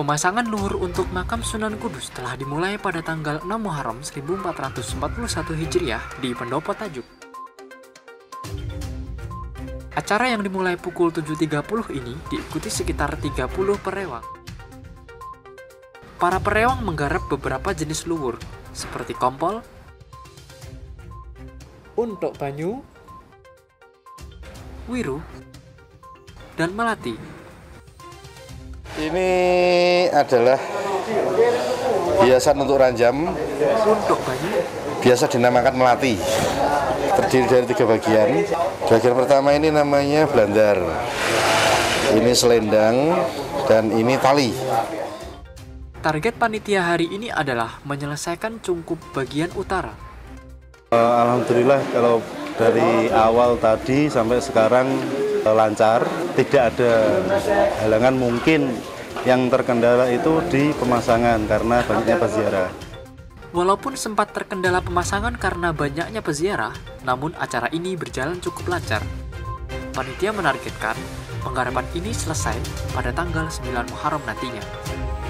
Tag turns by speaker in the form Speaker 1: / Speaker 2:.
Speaker 1: Pemasangan luhur untuk makam Sunan Kudus telah dimulai pada tanggal 6 Muharram 1441 Hijriah di Pendopo Tajuk. Acara yang dimulai pukul 7.30 ini diikuti sekitar 30 perewang. Para perewang menggarap beberapa jenis luhur, seperti kompol, untuk banyu, wiru, dan melati.
Speaker 2: Ini adalah hiasan untuk ranjam.
Speaker 1: Untuk banyu,
Speaker 2: Biasa dinamakan melati. Terdiri dari 3 bagian. Bagian pertama ini namanya blandar. Ini selendang dan ini tali.
Speaker 1: target panitia hari ini adalah menyelesaikan cungkup bagian utara.
Speaker 3: Alhamdulillah kalau dari awal tadi sampai sekarang lancar, tidak ada halangan. Mungkin yang terkendala itu di pemasangan karena banyaknya peziarah.
Speaker 1: Walaupun sempat terkendala pemasangan karena banyaknya peziarah, namun acara ini berjalan cukup lancar. Panitia menargetkan penggarapan ini selesai pada tanggal 9 Muharram nantinya.